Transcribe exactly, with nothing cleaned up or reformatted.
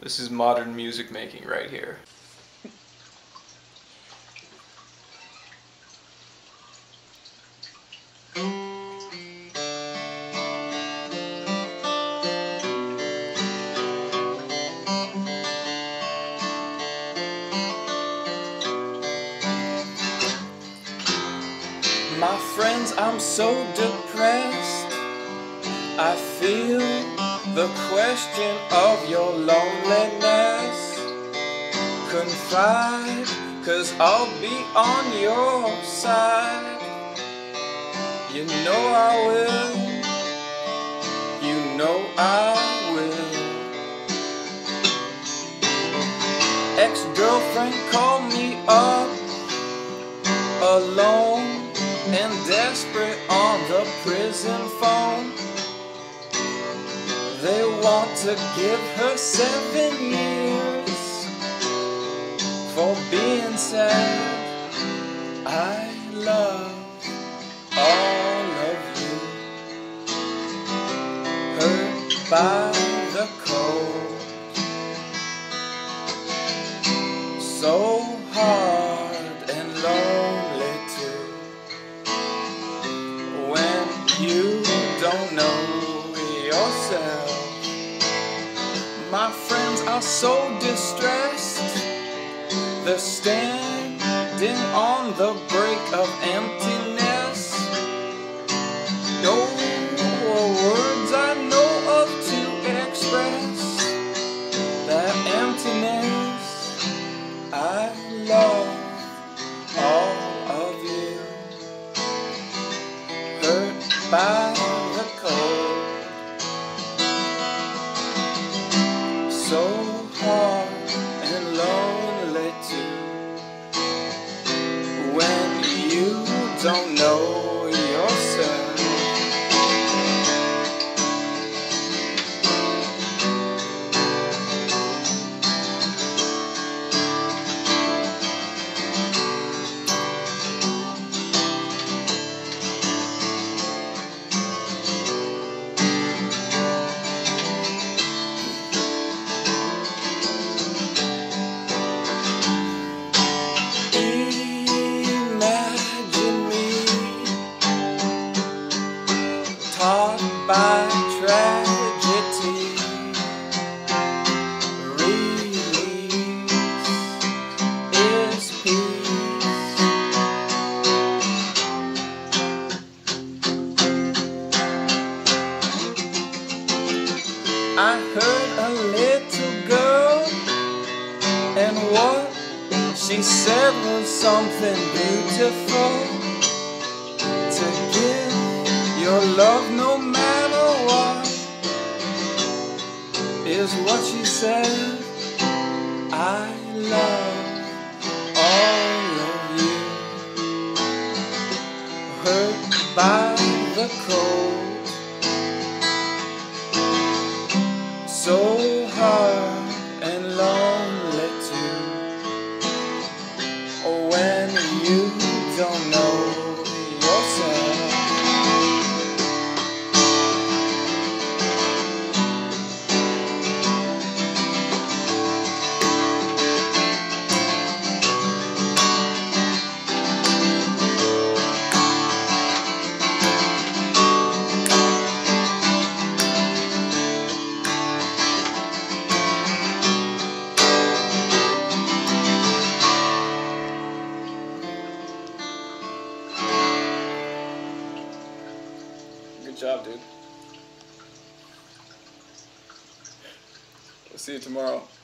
This is modern music making right here. My friends, I'm so depressed. I feel the question of your loneliness. Confide, 'cause I'll be on your side. You know I will. You know I will. Ex-girlfriend called me up, alone and desperate on the prison phone. They want to give her seven years for being sad. I love all of you. Hurt by the cold, so hard and lonely too. When you don't know yourself. My friends are so distressed. They're standing on the brink of emptiness. No words I know of to express that emptiness. I love all of you. Hurt by the cold, so hard and lonely too. When you don't know yourself. Taught by tragedy, release is peace. I heard a little girl, and what she said was something beautiful. To give your love no matter what is what she said. I love all of you. Hurt by the cold, so hard and lonely too. When you don't know yourself. Good job, dude. We'll see you tomorrow.